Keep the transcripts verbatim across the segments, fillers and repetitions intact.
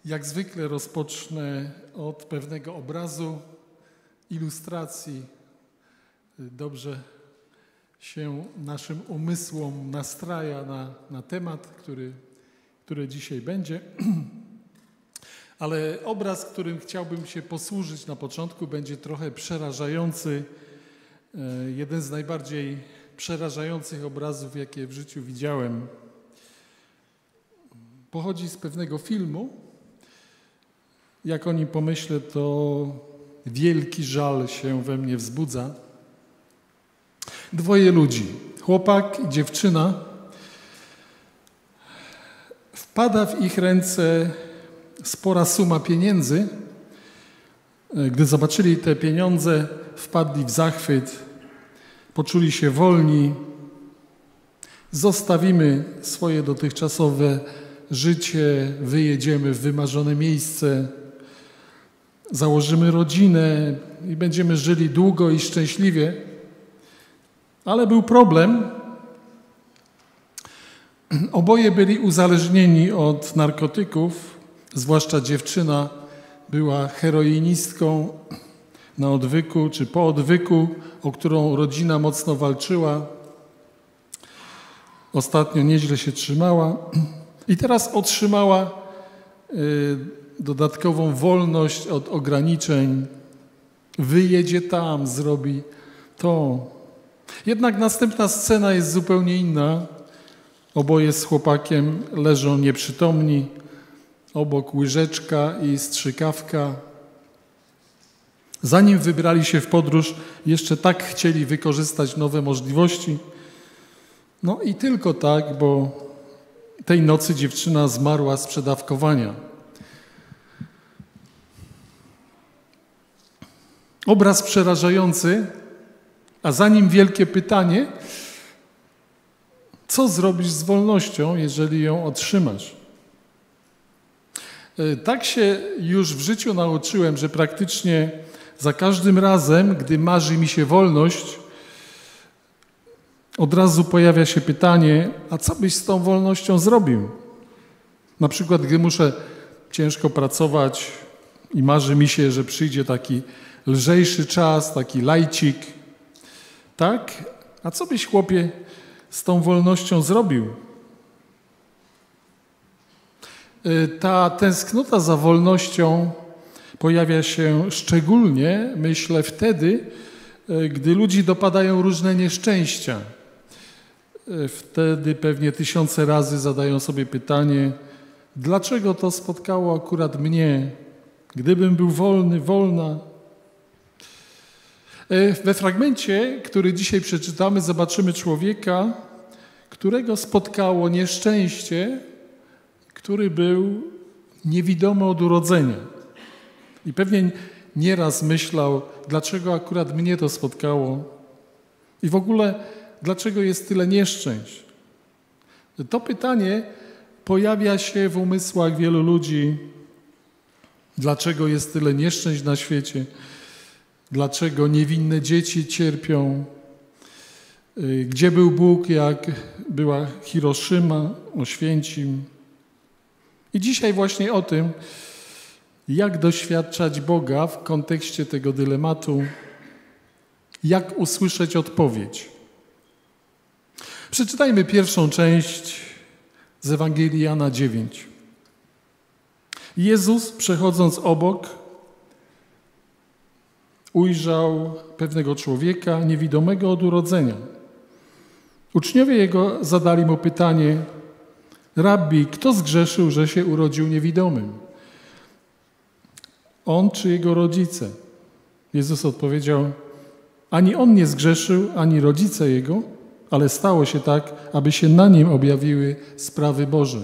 Jak zwykle rozpocznę od pewnego obrazu, ilustracji. Dobrze się naszym umysłom nastraja na, na temat, który, który dzisiaj będzie. Ale obraz, którym chciałbym się posłużyć na początku, będzie trochę przerażający. Jeden z najbardziej przerażających obrazów, jakie w życiu widziałem. Pochodzi z pewnego filmu. Jak o nim pomyślę, to wielki żal się we mnie wzbudza. Dwoje ludzi, chłopak i dziewczyna. Wpada w ich ręce spora suma pieniędzy. Gdy zobaczyli te pieniądze, wpadli w zachwyt, poczuli się wolni. Zostawimy swoje dotychczasowe życie, wyjedziemy w wymarzone miejsce, założymy rodzinę i będziemy żyli długo i szczęśliwie. Ale był problem. Oboje byli uzależnieni od narkotyków, zwłaszcza dziewczyna była heroinistką na odwyku czy po odwyku, o którą rodzina mocno walczyła. Ostatnio nieźle się trzymała i teraz otrzymała y, dodatkową wolność od ograniczeń. Wyjedzie tam, zrobi to. Jednak następna scena jest zupełnie inna. Oboje z chłopakiem leżą nieprzytomni. Obok łyżeczka i strzykawka. Zanim wybrali się w podróż, jeszcze tak chcieli wykorzystać nowe możliwości. No i tylko tak, bo tej nocy dziewczyna zmarła z przedawkowania. Obraz przerażający, a za nim wielkie pytanie, co zrobisz z wolnością, jeżeli ją otrzymasz? Tak się już w życiu nauczyłem, że praktycznie za każdym razem, gdy marzy mi się wolność, od razu pojawia się pytanie, a co byś z tą wolnością zrobił? Na przykład, gdy muszę ciężko pracować i marzy mi się, że przyjdzie taki lżejszy czas, taki lajcik. Tak? A co byś, chłopie, z tą wolnością zrobił? Ta tęsknota za wolnością pojawia się szczególnie, myślę, wtedy, gdy ludzi dopadają różne nieszczęścia. Wtedy pewnie tysiące razy zadają sobie pytanie, dlaczego to spotkało akurat mnie? Gdybym był wolny, wolna. We fragmencie, który dzisiaj przeczytamy, zobaczymy człowieka, którego spotkało nieszczęście, który był niewidomy od urodzenia. I pewnie nieraz myślał, dlaczego akurat mnie to spotkało i w ogóle dlaczego jest tyle nieszczęść. To pytanie pojawia się w umysłach wielu ludzi. Dlaczego jest tyle nieszczęść na świecie? Dlaczego niewinne dzieci cierpią? Gdzie był Bóg, jak była Hiroshima, Oświęcim? I dzisiaj właśnie o tym, jak doświadczać Boga w kontekście tego dylematu, jak usłyszeć odpowiedź. Przeczytajmy pierwszą część z Ewangelii Jana dziewięć. Jezus, przechodząc obok, ujrzał pewnego człowieka niewidomego od urodzenia. Uczniowie jego zadali mu pytanie, Rabbi, kto zgrzeszył, że się urodził niewidomym? On czy jego rodzice? Jezus odpowiedział, ani on nie zgrzeszył, ani rodzice jego, ale stało się tak, aby się na nim objawiły sprawy Boże.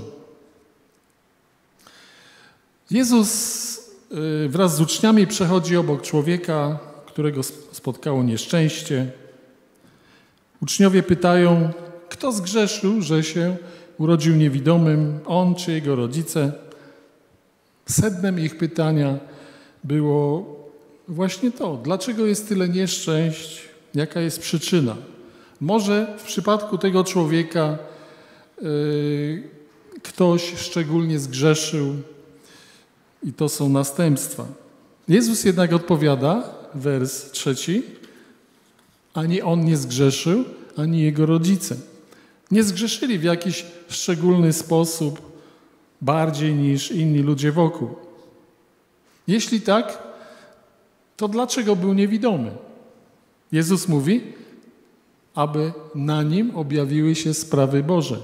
Jezus wraz z uczniami przechodzi obok człowieka, którego spotkało nieszczęście. Uczniowie pytają, kto zgrzeszył, że się urodził niewidomym, on czy jego rodzice? Sednem ich pytania było właśnie to, dlaczego jest tyle nieszczęść, jaka jest przyczyna. Może w przypadku tego człowieka yy, ktoś szczególnie zgrzeszył, I to są następstwa. Jezus jednak odpowiada, wers trzeci, ani on nie zgrzeszył, ani jego rodzice. Nie zgrzeszyli w jakiś szczególny sposób, bardziej niż inni ludzie wokół. Jeśli tak, to dlaczego był niewidomy? Jezus mówi, aby na nim objawiły się sprawy Boże.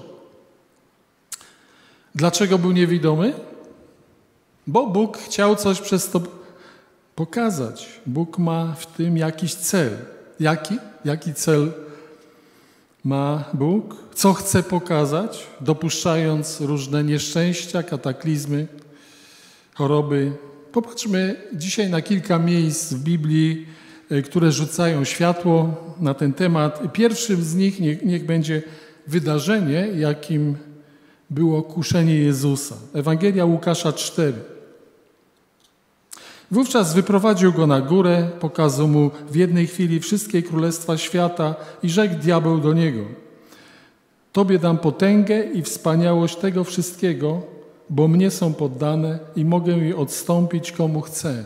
Dlaczego był niewidomy? Bo Bóg chciał coś przez to pokazać. Bóg ma w tym jakiś cel. Jaki? Jaki cel ma Bóg? Co chce pokazać, dopuszczając różne nieszczęścia, kataklizmy, choroby? Popatrzmy dzisiaj na kilka miejsc w Biblii, które rzucają światło na ten temat. Pierwszym z nich niech, niech będzie wydarzenie, jakim było kuszenie Jezusa. Ewangelia Łukasza cztery. Wówczas wyprowadził go na górę, pokazał mu w jednej chwili wszystkie królestwa świata i rzekł diabeł do niego: Tobie dam potęgę i wspaniałość tego wszystkiego, bo mnie są poddane i mogę je odstąpić komu chcę.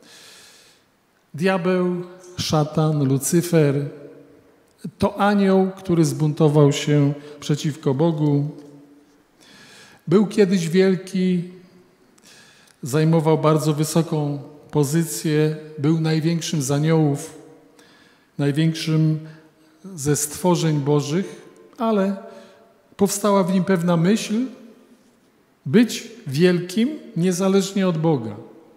Diabeł, szatan, Lucyfer to anioł, który zbuntował się przeciwko Bogu. Był kiedyś wielki, zajmował bardzo wysoką pozycję, był największym z aniołów, największym ze stworzeń bożych, ale powstała w nim pewna myśl, być wielkim niezależnie od Boga.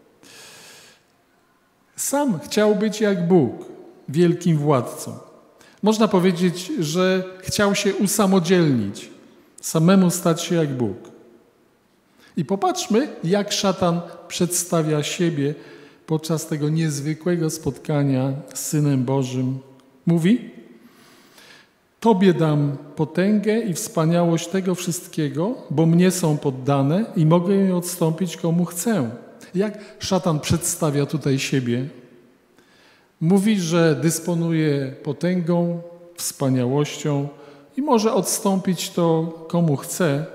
Sam chciał być jak Bóg, wielkim władcą. Można powiedzieć, że chciał się usamodzielnić, samemu stać się jak Bóg. I popatrzmy, jak szatan przedstawia siebie podczas tego niezwykłego spotkania z Synem Bożym. Mówi: Tobie dam potęgę i wspaniałość tego wszystkiego, bo mnie są poddane i mogę je odstąpić komu chcę. Jak szatan przedstawia tutaj siebie? Mówi, że dysponuje potęgą, wspaniałością i może odstąpić to komu chce.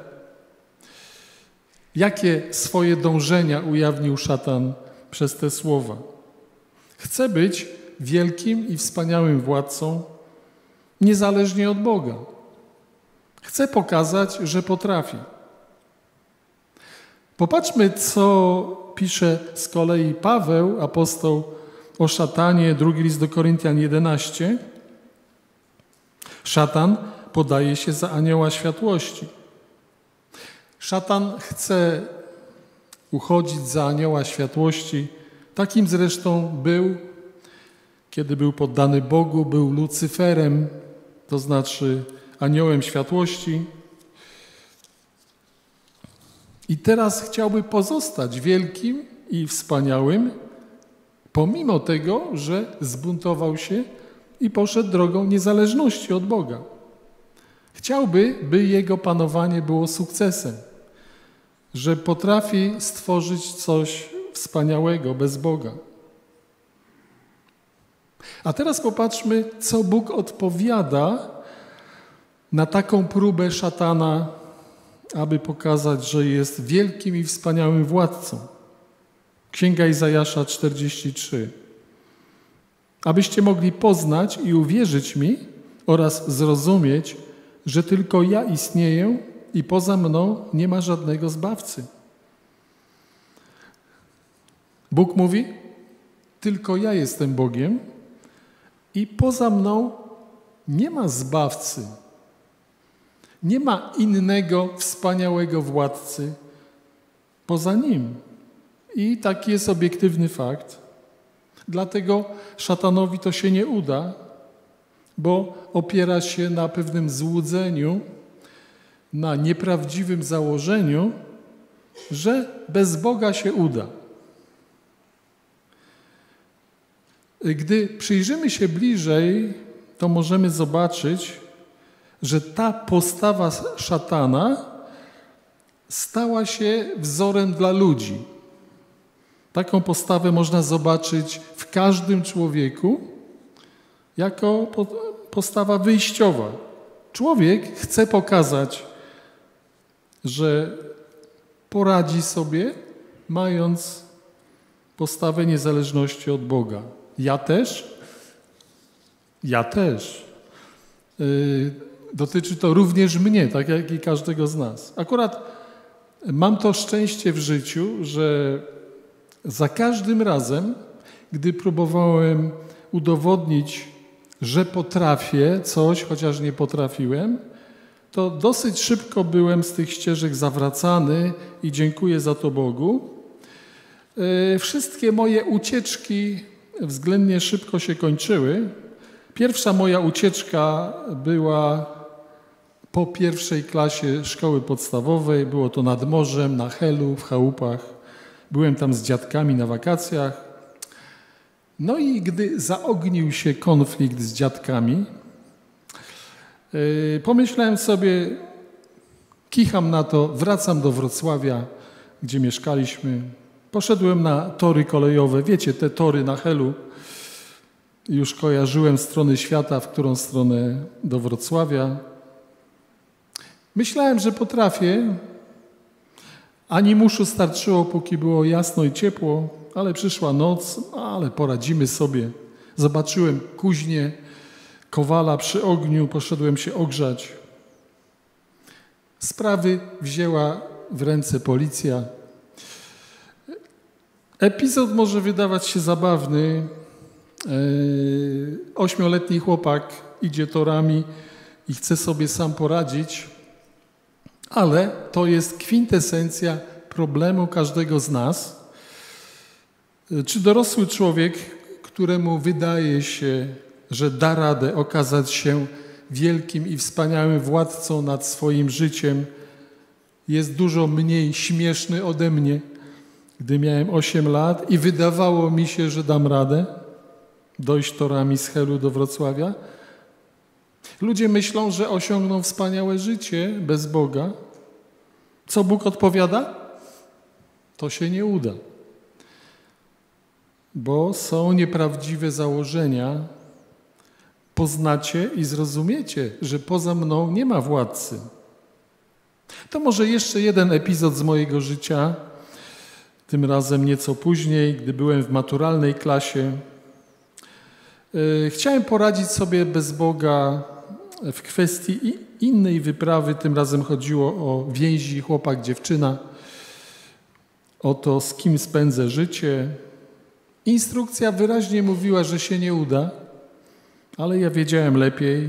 Jakie swoje dążenia ujawnił szatan przez te słowa? Chce być wielkim i wspaniałym władcą, niezależnie od Boga. Chce pokazać, że potrafi. Popatrzmy, co pisze z kolei Paweł, apostoł, o szatanie, drugi list do Koryntian jedenaście. Szatan podaje się za anioła światłości. Szatan chce uchodzić za anioła światłości. Takim zresztą był, kiedy był poddany Bogu, był Lucyferem, to znaczy aniołem światłości. I teraz chciałby pozostać wielkim i wspaniałym, pomimo tego, że zbuntował się i poszedł drogą niezależności od Boga. Chciałby, by jego panowanie było sukcesem, że potrafi stworzyć coś wspaniałego bez Boga. A teraz popatrzmy, co Bóg odpowiada na taką próbę szatana, aby pokazać, że jest wielkim i wspaniałym władcą. Księga Izajasza czterdzieści trzy. Abyście mogli poznać i uwierzyć mi oraz zrozumieć, że tylko ja istnieję i poza mną nie ma żadnego zbawcy. Bóg mówi: tylko ja jestem Bogiem i poza mną nie ma zbawcy. Nie ma innego wspaniałego władcy poza Nim. I taki jest obiektywny fakt. Dlatego szatanowi to się nie uda, bo opiera się na pewnym złudzeniu, na nieprawdziwym założeniu, że bez Boga się uda. Gdy przyjrzymy się bliżej, to możemy zobaczyć, że ta postawa szatana stała się wzorem dla ludzi. Taką postawę można zobaczyć w każdym człowieku jako postawa wyjściowa. Człowiek chce pokazać, że poradzi sobie mając postawę niezależności od Boga. Ja też? Ja też. Yy, dotyczy to również mnie, tak jak i każdego z nas. Akurat mam to szczęście w życiu, że za każdym razem, gdy próbowałem udowodnić, że potrafię coś, chociaż nie potrafiłem, to dosyć szybko byłem z tych ścieżek zawracany i dziękuję za to Bogu. Wszystkie moje ucieczki względnie szybko się kończyły. Pierwsza moja ucieczka była po pierwszej klasie szkoły podstawowej. Było to nad morzem, na Helu, w chałupach. Byłem tam z dziadkami na wakacjach. No i gdy zaognił się konflikt z dziadkami, yy, pomyślałem sobie, kicham na to, wracam do Wrocławia, gdzie mieszkaliśmy. Poszedłem na tory kolejowe. Wiecie, te tory na Helu. Już kojarzyłem strony świata, w którą stronę do Wrocławia. Myślałem, że potrafię. Animuszu starczyło, póki było jasno i ciepło, ale przyszła noc, ale poradzimy sobie. Zobaczyłem kuźnię kowala przy ogniu, poszedłem się ogrzać. Sprawy wzięła w ręce policja. Epizod może wydawać się zabawny. Ośmioletni chłopak idzie torami i chce sobie sam poradzić, ale to jest kwintesencja problemu każdego z nas. Czy dorosły człowiek, któremu wydaje się, że da radę okazać się wielkim i wspaniałym władcą nad swoim życiem, jest dużo mniej śmieszny ode mnie, gdy miałem osiem lat i wydawało mi się, że dam radę dojść torami z Helu do Wrocławia. Ludzie myślą, że osiągną wspaniałe życie bez Boga. Co Bóg odpowiada? To się nie uda. Bo są nieprawdziwe założenia. Poznacie i zrozumiecie, że poza mną nie ma władcy. To może jeszcze jeden epizod z mojego życia, tym razem nieco później, gdy byłem w maturalnej klasie. Chciałem poradzić sobie bez Boga w kwestii innej wyprawy. Tym razem chodziło o więzi chłopak-dziewczyna, o to, z kim spędzę życie. Instrukcja wyraźnie mówiła, że się nie uda, ale ja wiedziałem lepiej.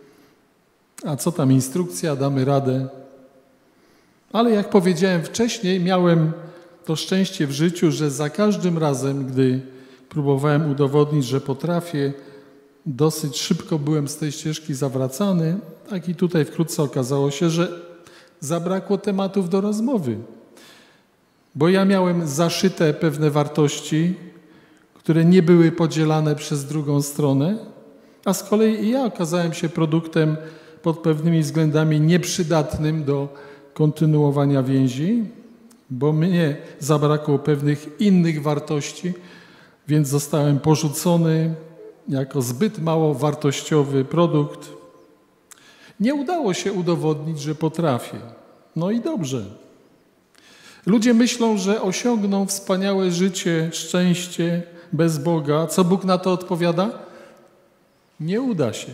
A co tam instrukcja, damy radę. Ale jak powiedziałem wcześniej, miałem to szczęście w życiu, że za każdym razem, gdy próbowałem udowodnić, że potrafię, dosyć szybko byłem z tej ścieżki zawracany, tak i tutaj wkrótce okazało się, że zabrakło tematów do rozmowy. Bo ja miałem zaszyte pewne wartości, które nie były podzielane przez drugą stronę, a z kolei i ja okazałem się produktem pod pewnymi względami nieprzydatnym do kontynuowania więzi, bo mnie zabrakło pewnych innych wartości, więc zostałem porzucony jako zbyt mało wartościowy produkt. Nie udało się udowodnić, że potrafię. No i dobrze. Ludzie myślą, że osiągną wspaniałe życie, szczęście bez Boga. Co Bóg na to odpowiada? Nie uda się.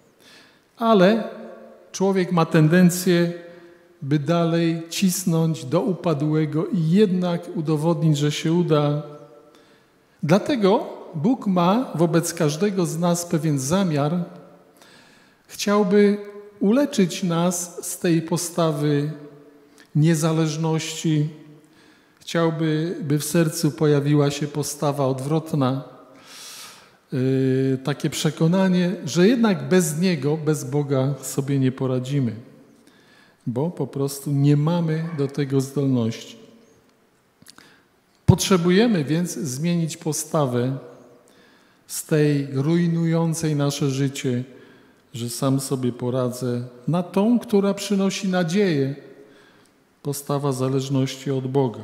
Ale człowiek ma tendencję, by dalej cisnąć do upadłego i jednak udowodnić, że się uda. Dlatego Bóg ma wobec każdego z nas pewien zamiar. Chciałby uleczyć nas z tej postawy niezależności. Chciałby, by w sercu pojawiła się postawa odwrotna. Yy, takie przekonanie, że jednak bez Niego, bez Boga sobie nie poradzimy. Bo po prostu nie mamy do tego zdolności. Potrzebujemy więc zmienić postawę z tej rujnującej nasze życie, że sam sobie poradzę, na tą, która przynosi nadzieję, postawa zależności od Boga.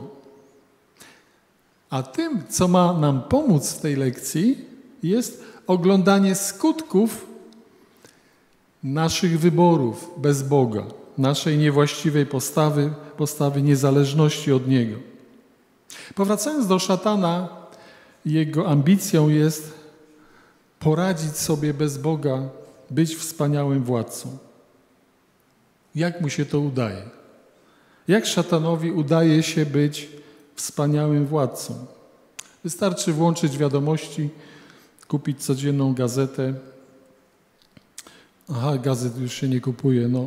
A tym, co ma nam pomóc w tej lekcji, jest oglądanie skutków naszych wyborów bez Boga, naszej niewłaściwej postawy, postawy niezależności od Niego. Powracając do szatana, jego ambicją jest poradzić sobie bez Boga, być wspaniałym władcą. Jak mu się to udaje? Jak szatanowi udaje się być wspaniałym władcą? Wystarczy włączyć wiadomości, kupić codzienną gazetę. Aha, gazet już się nie kupuje. No.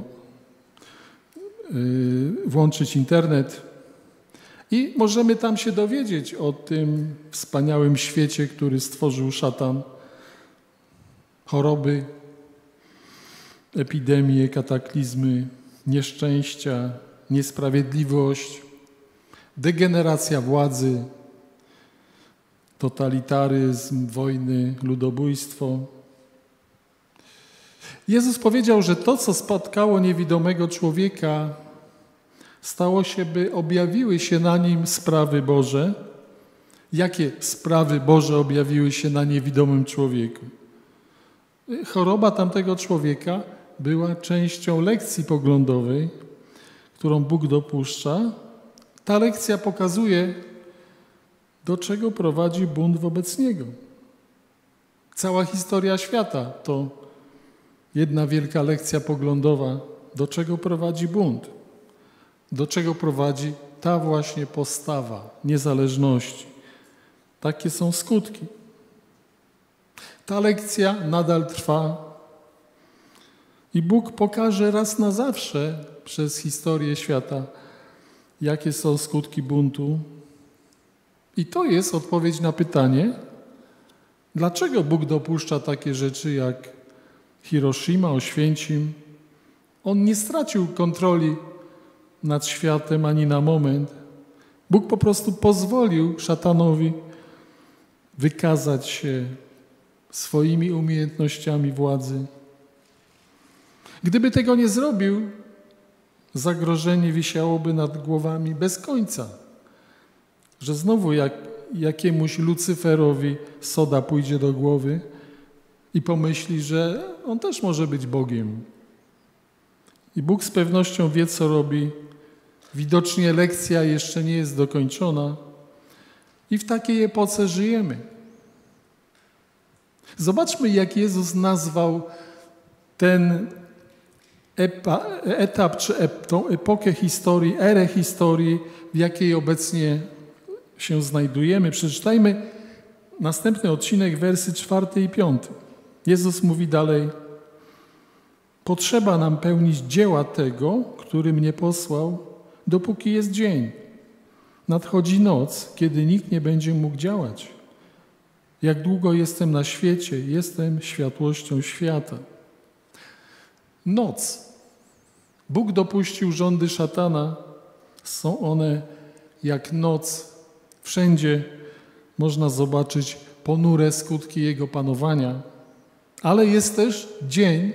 Yy, włączyć internet i możemy tam się dowiedzieć o tym wspaniałym świecie, który stworzył szatan. Choroby, epidemie, kataklizmy, nieszczęścia, niesprawiedliwość, degeneracja władzy, totalitaryzm, wojny, ludobójstwo. Jezus powiedział, że to, co spotkało niewidomego człowieka, stało się, by objawiły się na nim sprawy Boże. Jakie sprawy Boże objawiły się na niewidomym człowieku? Choroba tamtego człowieka była częścią lekcji poglądowej, którą Bóg dopuszcza. Ta lekcja pokazuje, do czego prowadzi bunt wobec Niego. Cała historia świata to jedna wielka lekcja poglądowa, do czego prowadzi bunt, do czego prowadzi ta właśnie postawa niezależności. Takie są skutki. Ta lekcja nadal trwa i Bóg pokaże raz na zawsze przez historię świata, jakie są skutki buntu. I to jest odpowiedź na pytanie, dlaczego Bóg dopuszcza takie rzeczy jak Hiroshima, Oświęcim. On nie stracił kontroli nad światem ani na moment. Bóg po prostu pozwolił szatanowi wykazać się swoimi umiejętnościami władzy. Gdyby tego nie zrobił, zagrożenie wisiałoby nad głowami bez końca. Że znowu jak, jakiemuś Lucyferowi soda pójdzie do głowy i pomyśli, że on też może być Bogiem. I Bóg z pewnością wie, co robi. Widocznie lekcja jeszcze nie jest dokończona. I w takiej epoce żyjemy. Zobaczmy, jak Jezus nazwał ten epa, etap, czy ep, tą epokę historii, erę historii, w jakiej obecnie się znajdujemy. Przeczytajmy następny odcinek, wersy czwarty i piąty. Jezus mówi dalej: potrzeba nam pełnić dzieła tego, który mnie posłał, dopóki jest dzień. Nadchodzi noc, kiedy nikt nie będzie mógł działać. Jak długo jestem na świecie, jestem światłością świata. Noc. Bóg dopuścił rządy szatana. Są one jak noc. Wszędzie można zobaczyć ponure skutki jego panowania. Ale jest też dzień.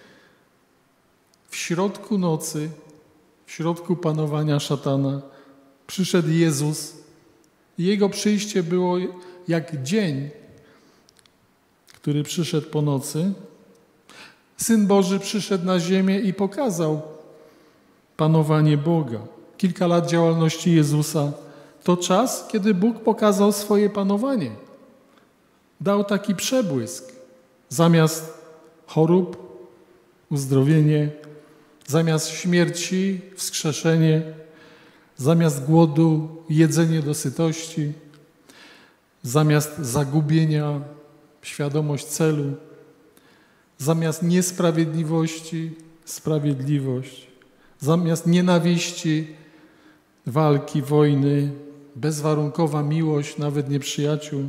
W środku nocy, w środku panowania szatana przyszedł Jezus. Jego przyjście było jak dzień, który przyszedł po nocy. Syn Boży przyszedł na ziemię i pokazał panowanie Boga. Kilka lat działalności Jezusa to czas, kiedy Bóg pokazał swoje panowanie. Dał taki przebłysk. Zamiast chorób, uzdrowienie, zamiast śmierci, wskrzeszenie, zamiast głodu, jedzenie do sytości, zamiast zagubienia, świadomość celu, zamiast niesprawiedliwości, sprawiedliwość, zamiast nienawiści, walki, wojny, bezwarunkowa miłość, nawet nieprzyjaciół.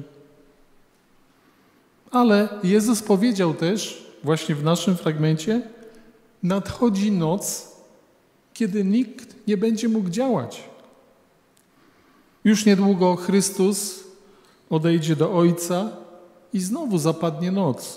Ale Jezus powiedział też, właśnie w naszym fragmencie, nadchodzi noc, kiedy nikt nie będzie mógł działać. Już niedługo Chrystus odejdzie do Ojca i znowu zapadnie noc.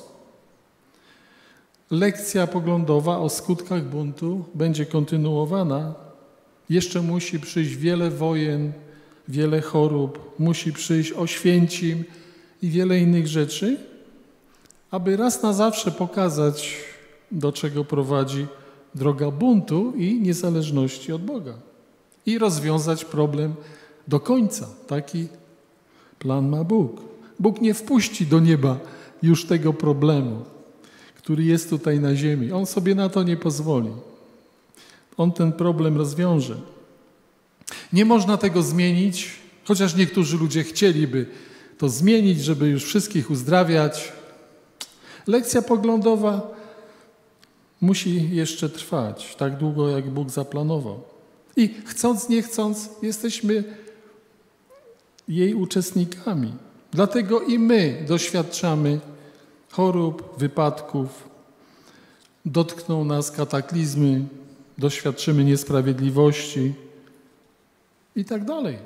Lekcja poglądowa o skutkach buntu będzie kontynuowana. Jeszcze musi przyjść wiele wojen, wiele chorób, musi przyjść Oświęcim i wiele innych rzeczy, aby raz na zawsze pokazać, do czego prowadzi droga buntu i niezależności od Boga. I rozwiązać problem do końca. Taki plan ma Bóg. Bóg nie wpuści do nieba już tego problemu, który jest tutaj na ziemi. On sobie na to nie pozwoli. On ten problem rozwiąże. Nie można tego zmienić, chociaż niektórzy ludzie chcieliby to zmienić, żeby już wszystkich uzdrawiać. Lekcja poglądowa musi jeszcze trwać tak długo, jak Bóg zaplanował. I chcąc, nie chcąc, jesteśmy jej uczestnikami. Dlatego i my doświadczamy chorób, wypadków, dotkną nas kataklizmy, doświadczymy niesprawiedliwości i tak dalej.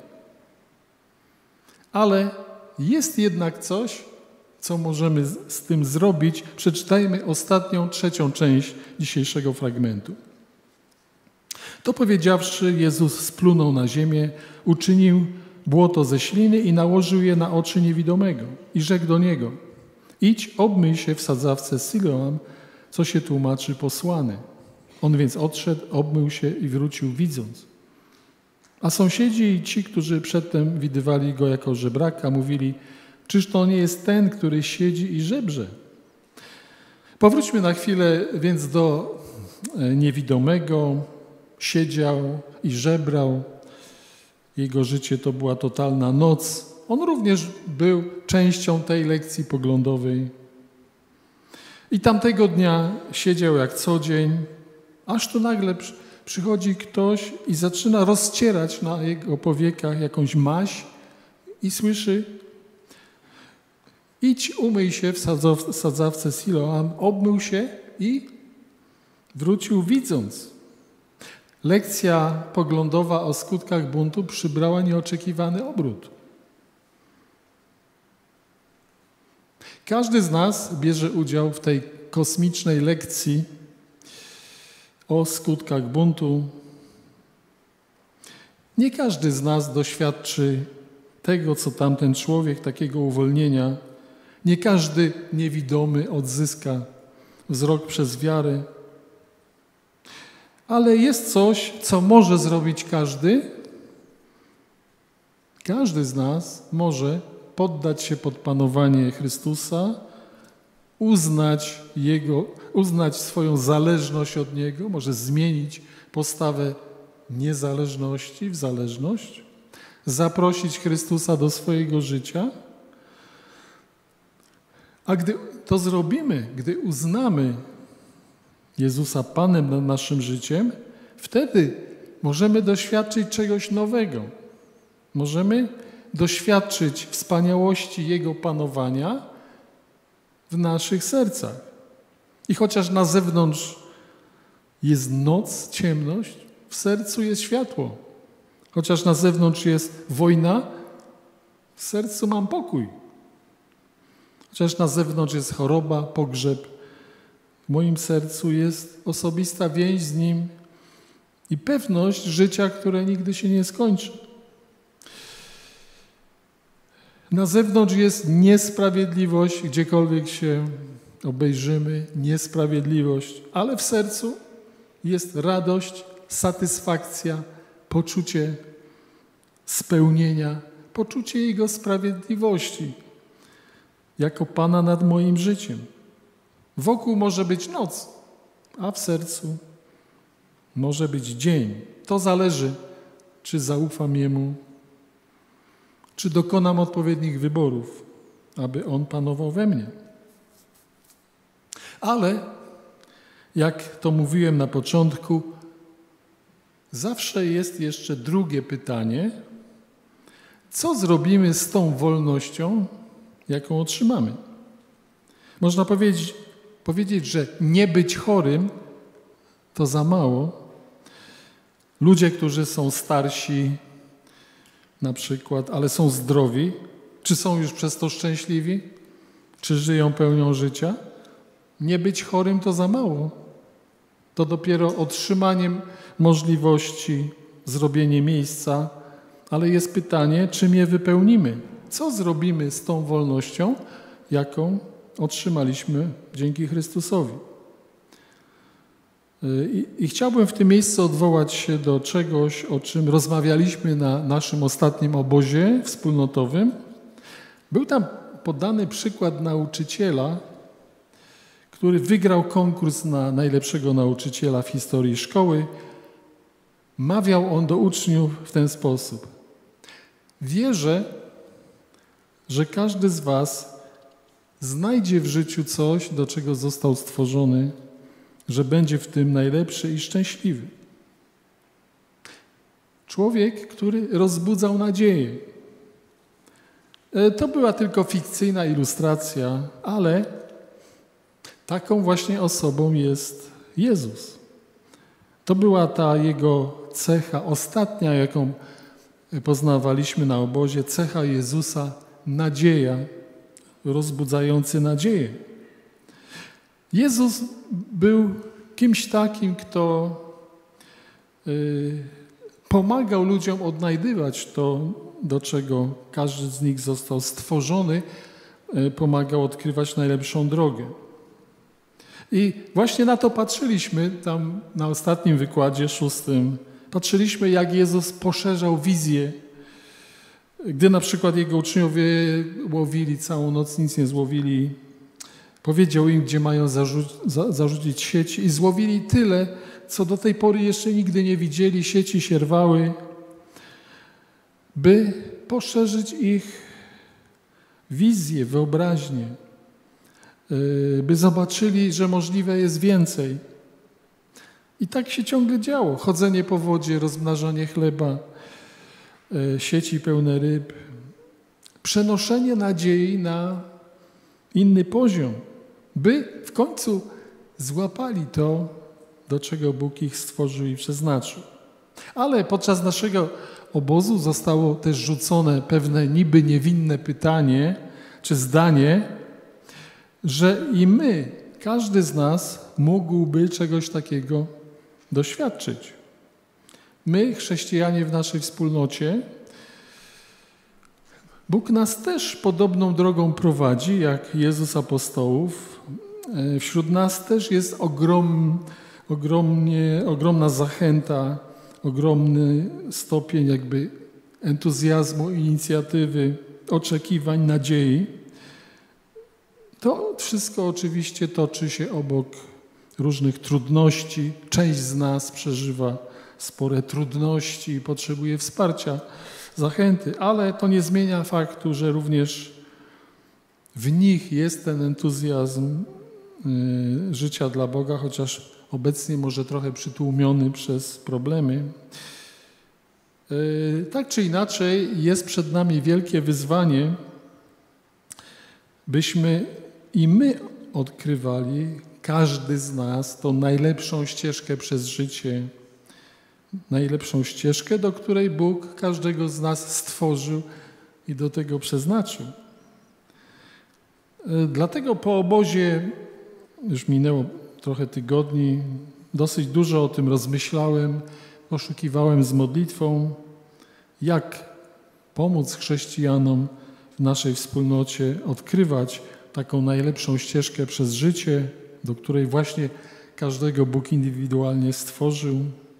Ale jest jednak coś, co możemy z tym zrobić. Przeczytajmy ostatnią, trzecią część dzisiejszego fragmentu. To powiedziawszy, Jezus splunął na ziemię, uczynił błoto ze śliny i nałożył je na oczy niewidomego. I rzekł do niego: idź, obmyj się w sadzawce Siloam, co się tłumaczy posłany. On więc odszedł, obmył się i wrócił widząc. A sąsiedzi i ci, którzy przedtem widywali go jako żebraka, mówili: czyż to nie jest ten, który siedzi i żebrze? Powróćmy na chwilę więc do niewidomego. Siedział i żebrał. Jego życie to była totalna noc. On również był częścią tej lekcji poglądowej. I tamtego dnia siedział jak co dzień, aż tu nagle przychodzi ktoś i zaczyna rozcierać na jego powiekach jakąś maź i słyszy: idź, umyj się w sadzawce Siloam, obmył się i wrócił widząc. Lekcja poglądowa o skutkach buntu przybrała nieoczekiwany obrót. Każdy z nas bierze udział w tej kosmicznej lekcji o skutkach buntu. Nie każdy z nas doświadczy tego, co tamten człowiek, takiego uwolnienia. Nie każdy niewidomy odzyska wzrok przez wiarę. Ale jest coś, co może zrobić każdy. Każdy z nas może poddać się pod panowanie Chrystusa, uznać Jego, uznać swoją zależność od Niego, może zmienić postawę niezależności w zależność, zaprosić Chrystusa do swojego życia. A gdy to zrobimy, gdy uznamy Jezusa Panem nad naszym życiem, wtedy możemy doświadczyć czegoś nowego. Możemy doświadczyć wspaniałości Jego panowania w naszych sercach. I chociaż na zewnątrz jest noc, ciemność, w sercu jest światło. Chociaż na zewnątrz jest wojna, w sercu mam pokój. Chociaż na zewnątrz jest choroba, pogrzeb, w moim sercu jest osobista więź z Nim i pewność życia, które nigdy się nie skończy. Na zewnątrz jest niesprawiedliwość, gdziekolwiek się obejrzymy, niesprawiedliwość, ale w sercu jest radość, satysfakcja, poczucie spełnienia, poczucie Jego sprawiedliwości jako Pana nad moim życiem. Wokół może być noc, a w sercu może być dzień. To zależy, czy zaufam Jemu, czy dokonam odpowiednich wyborów, aby On panował we mnie. Ale, jak to mówiłem na początku, zawsze jest jeszcze drugie pytanie: co zrobimy z tą wolnością, jaką otrzymamy? Można powiedzieć, powiedzieć, że nie być chorym to za mało. Ludzie, którzy są starsi na przykład, ale są zdrowi, czy są już przez to szczęśliwi? Czy żyją pełnią życia? Nie być chorym to za mało. To dopiero otrzymaniem możliwości, zrobienie miejsca, ale jest pytanie, czym je wypełnimy? Co zrobimy z tą wolnością, jaką otrzymaliśmy dzięki Chrystusowi? I, I chciałbym w tym miejscu odwołać się do czegoś, o czym rozmawialiśmy na naszym ostatnim obozie wspólnotowym. Był tam podany przykład nauczyciela, który wygrał konkurs na najlepszego nauczyciela w historii szkoły. Mawiał on do uczniów w ten sposób: wierzę, że każdy z was znajdzie w życiu coś, do czego został stworzony, że będzie w tym najlepszy i szczęśliwy. Człowiek, który rozbudzał nadzieję. To była tylko fikcyjna ilustracja, ale taką właśnie osobą jest Jezus. To była ta jego cecha ostatnia, jaką poznawaliśmy na obozie, cecha Jezusa, nadzieja, rozbudzający nadzieję. Jezus był kimś takim, kto y, pomagał ludziom odnajdywać to, do czego każdy z nich został stworzony, y, pomagał odkrywać najlepszą drogę. I właśnie na to patrzyliśmy tam na ostatnim wykładzie, szóstym. Patrzyliśmy, jak Jezus poszerzał wizję. Gdy na przykład Jego uczniowie łowili całą noc, nic nie złowili, powiedział im, gdzie mają zarzu za zarzucić sieci i złowili tyle, co do tej pory jeszcze nigdy nie widzieli. Sieci się rwały, by poszerzyć ich wizję, wyobraźnię, by zobaczyli, że możliwe jest więcej. I tak się ciągle działo. Chodzenie po wodzie, rozmnażanie chleba, sieci pełne ryb, przenoszenie nadziei na inny poziom, by w końcu złapali to, do czego Bóg ich stworzył i przeznaczył. Ale podczas naszego obozu zostało też rzucone pewne niby niewinne pytanie czy zdanie, że i my, każdy z nas mógłby czegoś takiego doświadczyć. My, chrześcijanie w naszej wspólnocie, Bóg nas też podobną drogą prowadzi, jak Jezus apostołów. Wśród nas też jest ogrom, ogromnie, ogromna zachęta, ogromny stopień jakby entuzjazmu, inicjatywy, oczekiwań, nadziei. To wszystko oczywiście toczy się obok różnych trudności. Część z nas przeżywa spore trudności i potrzebuje wsparcia, zachęty, ale to nie zmienia faktu, że również w nich jest ten entuzjazm y, życia dla Boga, chociaż obecnie może trochę przytłumiony przez problemy. Y, tak czy inaczej jest przed nami wielkie wyzwanie, byśmy i my odkrywali, każdy z nas, tą najlepszą ścieżkę przez życie, najlepszą ścieżkę, do której Bóg każdego z nas stworzył i do tego przeznaczył. Dlatego po obozie, już minęło trochę tygodni, dosyć dużo o tym rozmyślałem, poszukiwałem z modlitwą, jak pomóc chrześcijanom w naszej wspólnocie odkrywać taką najlepszą ścieżkę przez życie, do której właśnie każdego Bóg indywidualnie stworzył.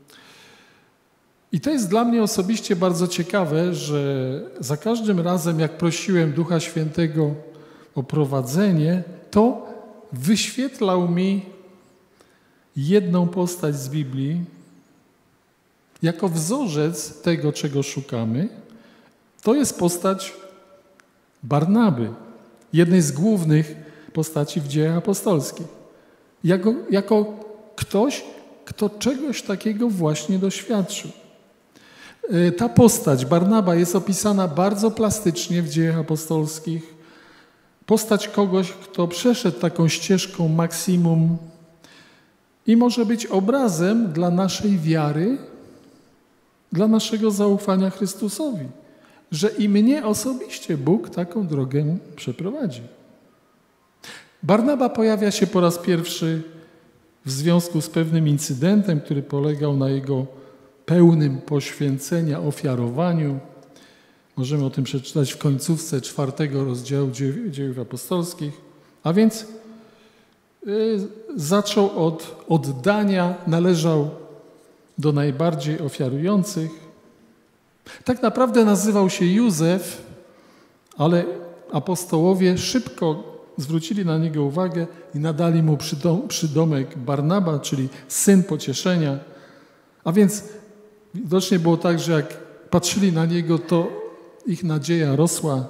I to jest dla mnie osobiście bardzo ciekawe, że za każdym razem, jak prosiłem Ducha Świętego o prowadzenie, to wyświetlał mi jedną postać z Biblii jako wzorzec tego, czego szukamy. To jest postać Barnaby, jednej z głównych postaci w Dziejach Apostolskich. Jako, jako ktoś, kto czegoś takiego właśnie doświadczył. Ta postać, Barnaba, jest opisana bardzo plastycznie w Dziejach Apostolskich. Postać kogoś, kto przeszedł taką ścieżką maksimum i może być obrazem dla naszej wiary, dla naszego zaufania Chrystusowi, że i mnie osobiście Bóg taką drogę przeprowadzi. Barnaba pojawia się po raz pierwszy w związku z pewnym incydentem, który polegał na jego pełnym poświęcenia, ofiarowaniu. Możemy o tym przeczytać w końcówce czwartego rozdziału Dziejów Apostolskich. A więc zaczął od oddania, należał do najbardziej ofiarujących. Tak naprawdę nazywał się Józef, ale apostołowie szybko zwrócili na niego uwagę i nadali mu przydomek Barnaba, czyli syn pocieszenia. A więc widocznie było tak, że jak patrzyli na niego, to ich nadzieja rosła.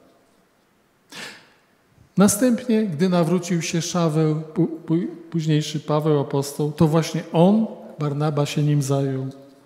Następnie, gdy nawrócił się Szaweł, późniejszy Paweł apostoł, to właśnie on, Barnaba, się nim zajął.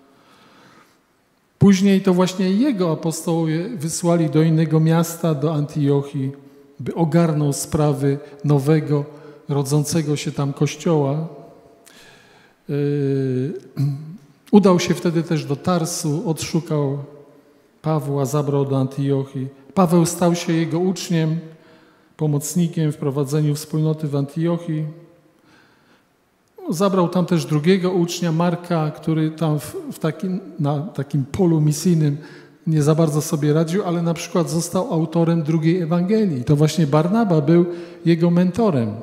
Później to właśnie jego apostołowie wysłali do innego miasta, do Antiochii, by ogarnął sprawy nowego, rodzącego się tam kościoła. Yy, udał się wtedy też do Tarsu, odszukał Pawła, zabrał do Antiochii. Paweł stał się jego uczniem, pomocnikiem w prowadzeniu wspólnoty w Antiochii. Zabrał tam też drugiego ucznia, Marka, który tam w, w takim, na takim polu misyjnym nie za bardzo sobie radził, ale na przykład został autorem drugiej Ewangelii. To właśnie Barnaba był jego mentorem.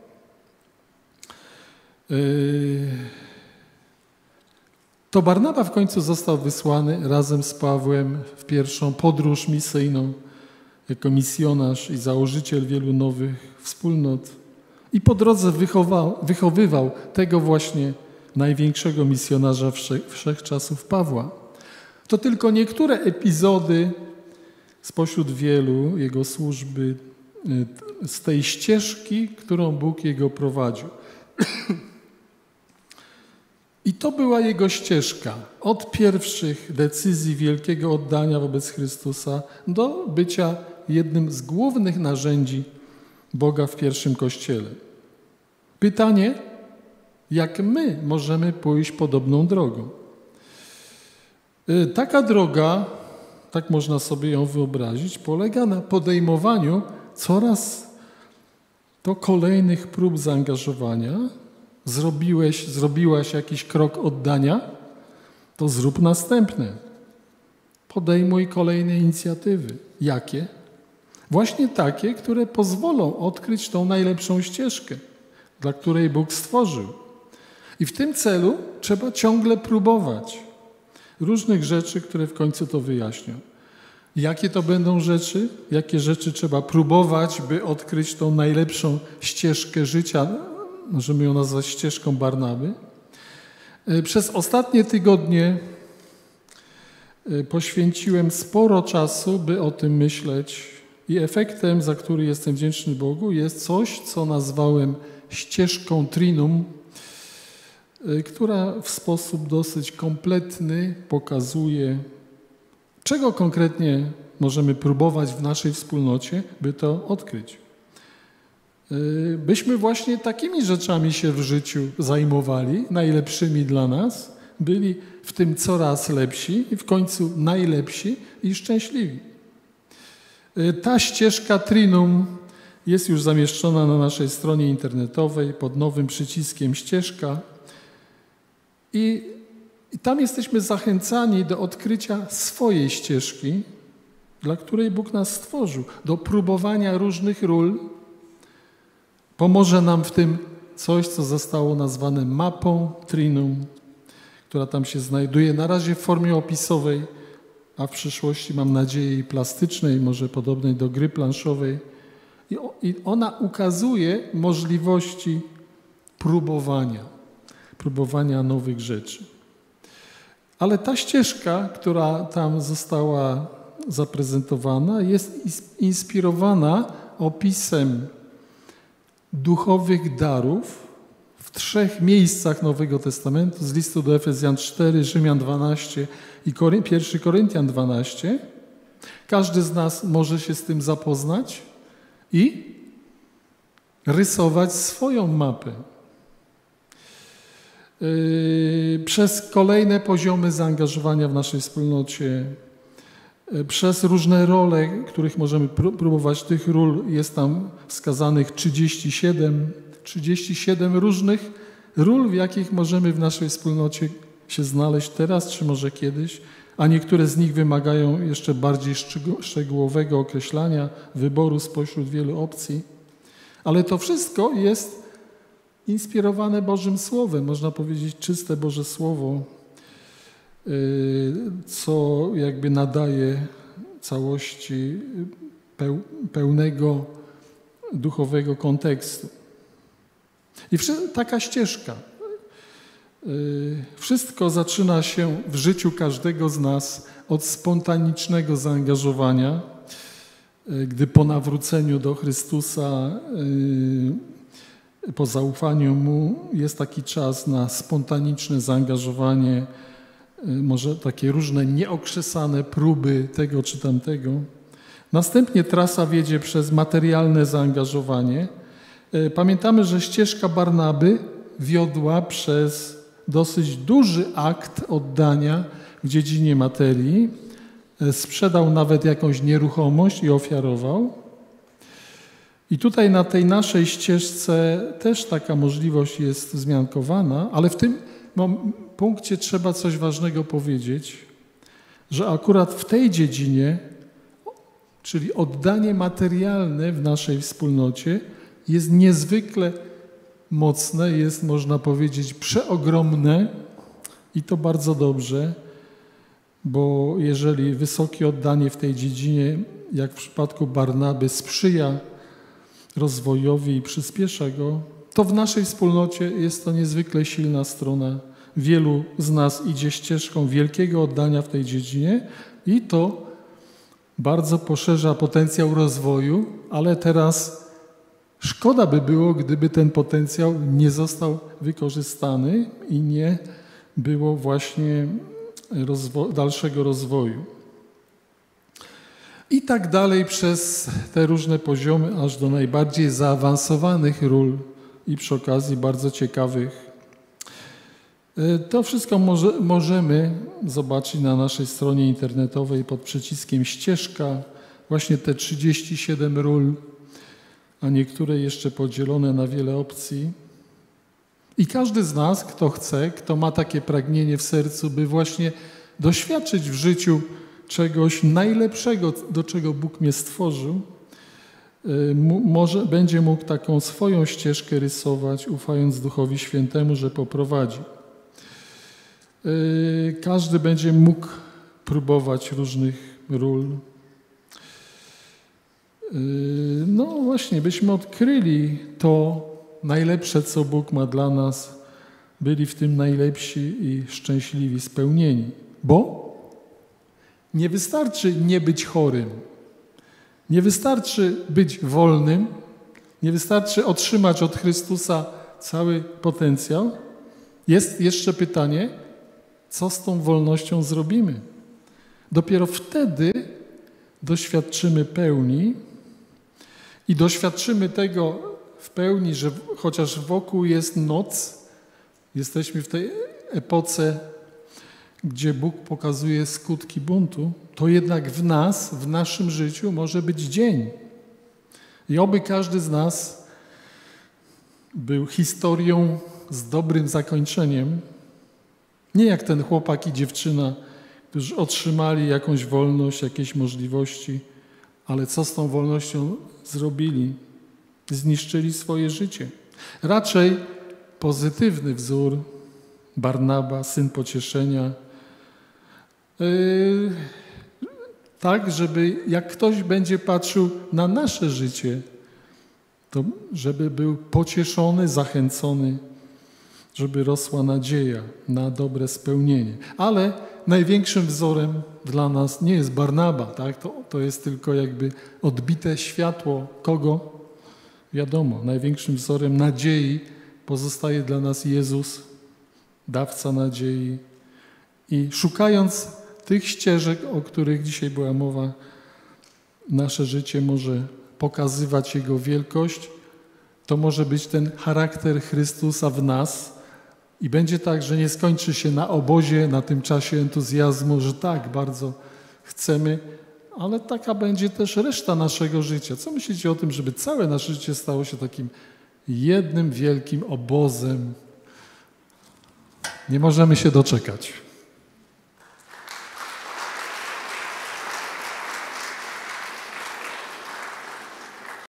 To Barnaba w końcu został wysłany razem z Pawłem w pierwszą podróż misyjną jako misjonarz i założyciel wielu nowych wspólnot. I po drodze wychował, wychowywał tego właśnie największego misjonarza wszech, wszechczasów Pawła. To tylko niektóre epizody spośród wielu jego służby, z tej ścieżki, którą Bóg jego prowadził. I to była jego ścieżka. Od pierwszych decyzji wielkiego oddania wobec Chrystusa do bycia jednym z głównych narzędzi Boga w pierwszym Kościele. Pytanie, jak my możemy pójść podobną drogą? Taka droga, tak można sobie ją wyobrazić, polega na podejmowaniu coraz to kolejnych prób zaangażowania. Zrobiłeś, zrobiłaś jakiś krok oddania, to zrób następne. Podejmuj kolejne inicjatywy. Jakie? Właśnie takie, które pozwolą odkryć tą najlepszą ścieżkę, dla której Bóg stworzył. I w tym celu trzeba ciągle próbować różnych rzeczy, które w końcu to wyjaśnią. Jakie to będą rzeczy? Jakie rzeczy trzeba próbować, by odkryć tą najlepszą ścieżkę życia? Możemy ją nazwać ścieżką Barnaby. Przez ostatnie tygodnie poświęciłem sporo czasu, by o tym myśleć i efektem, za który jestem wdzięczny Bogu, jest coś, co nazwałem ścieżką Trinum, która w sposób dosyć kompletny pokazuje, czego konkretnie możemy próbować w naszej wspólnocie, by to odkryć. Byśmy właśnie takimi rzeczami się w życiu zajmowali, najlepszymi dla nas, byli w tym coraz lepsi i w końcu najlepsi i szczęśliwi. Ta ścieżka Trinum jest już zamieszczona na naszej stronie internetowej pod nowym przyciskiem ścieżka i, i tam jesteśmy zachęcani do odkrycia swojej ścieżki, dla której Bóg nas stworzył, do próbowania różnych ról. Pomoże nam w tym coś, co zostało nazwane mapą Trinum, która tam się znajduje na razie w formie opisowej, a w przyszłości mam nadzieję i plastycznej, może podobnej do gry planszowej. I ona ukazuje możliwości próbowania, próbowania nowych rzeczy. Ale ta ścieżka, która tam została zaprezentowana, jest inspirowana opisem duchowych darów w trzech miejscach Nowego Testamentu, z listu do Efezjan cztery, Rzymian dwanaście i pierwszy Koryntian dwanaście. Każdy z nas może się z tym zapoznać i rysować swoją mapę. Przez kolejne poziomy zaangażowania w naszej wspólnocie, przez różne role, których możemy próbować, tych ról jest tam wskazanych trzydzieści siedem, trzydzieści siedem różnych ról, w jakich możemy w naszej wspólnocie się znaleźć teraz, czy może kiedyś, a niektóre z nich wymagają jeszcze bardziej szczegółowego określania, wyboru spośród wielu opcji. Ale to wszystko jest inspirowane Bożym Słowem, można powiedzieć czyste Boże Słowo, co jakby nadaje całości pełnego duchowego kontekstu. I taka ścieżka. Wszystko zaczyna się w życiu każdego z nas od spontanicznego zaangażowania, gdy po nawróceniu do Chrystusa, po zaufaniu Mu jest taki czas na spontaniczne zaangażowanie, może takie różne nieokrzesane próby tego czy tamtego. Następnie trasa wiedzie przez materialne zaangażowanie. Pamiętamy, że ścieżka Barnaby wiodła przez dosyć duży akt oddania w dziedzinie materii. Sprzedał nawet jakąś nieruchomość i ofiarował. I tutaj na tej naszej ścieżce też taka możliwość jest wzmiankowana, ale w tym punkcie trzeba coś ważnego powiedzieć, że akurat w tej dziedzinie, czyli oddanie materialne w naszej wspólnocie, jest niezwykle mocne, jest, można powiedzieć, przeogromne i to bardzo dobrze, bo jeżeli wysokie oddanie w tej dziedzinie, jak w przypadku Barnaby, sprzyja rozwojowi i przyspiesza go, to w naszej wspólnocie jest to niezwykle silna strona. Wielu z nas idzie ścieżką wielkiego oddania w tej dziedzinie i to bardzo poszerza potencjał rozwoju, ale teraz szkoda by było, gdyby ten potencjał nie został wykorzystany i nie było właśnie rozwo- dalszego rozwoju. I tak dalej przez te różne poziomy, aż do najbardziej zaawansowanych ról i przy okazji bardzo ciekawych. To wszystko może, możemy zobaczyć na naszej stronie internetowej pod przyciskiem ścieżka. Właśnie te trzydzieści siedem ról, a niektóre jeszcze podzielone na wiele opcji. I każdy z nas, kto chce, kto ma takie pragnienie w sercu, by właśnie doświadczyć w życiu czegoś najlepszego, do czego Bóg mnie stworzył, może, będzie mógł taką swoją ścieżkę rysować, ufając Duchowi Świętemu, że poprowadzi. Każdy będzie mógł próbować różnych ról. No właśnie, byśmy odkryli to najlepsze, co Bóg ma dla nas, byli w tym najlepsi i szczęśliwi, spełnieni. Bo nie wystarczy nie być chorym, nie wystarczy być wolnym, nie wystarczy otrzymać od Chrystusa cały potencjał. Jest jeszcze pytanie, co z tą wolnością zrobimy? Dopiero wtedy doświadczymy pełni i doświadczymy tego w pełni, że chociaż wokół jest noc, jesteśmy w tej epoce, gdzie Bóg pokazuje skutki buntu, to jednak w nas, w naszym życiu może być dzień. I oby każdy z nas był historią z dobrym zakończeniem. Nie jak ten chłopak i dziewczyna, którzy otrzymali jakąś wolność, jakieś możliwości, ale co z tą wolnością zrobili? Zniszczyli swoje życie. Raczej pozytywny wzór Barnaba, syn pocieszenia. Yy, tak, żeby jak ktoś będzie patrzył na nasze życie, to żeby był pocieszony, zachęcony, żeby rosła nadzieja na dobre spełnienie. Ale największym wzorem dla nas nie jest Barnaba, tak? to, to jest tylko jakby odbite światło kogo? Wiadomo, największym wzorem nadziei pozostaje dla nas Jezus, dawca nadziei. I szukając tych ścieżek, o których dzisiaj była mowa, nasze życie może pokazywać Jego wielkość. To może być ten charakter Chrystusa w nas i będzie tak, że nie skończy się na obozie, na tym czasie entuzjazmu, że tak, bardzo chcemy, ale taka będzie też reszta naszego życia. Co myślicie o tym, żeby całe nasze życie stało się takim jednym wielkim obozem? Nie możemy się doczekać.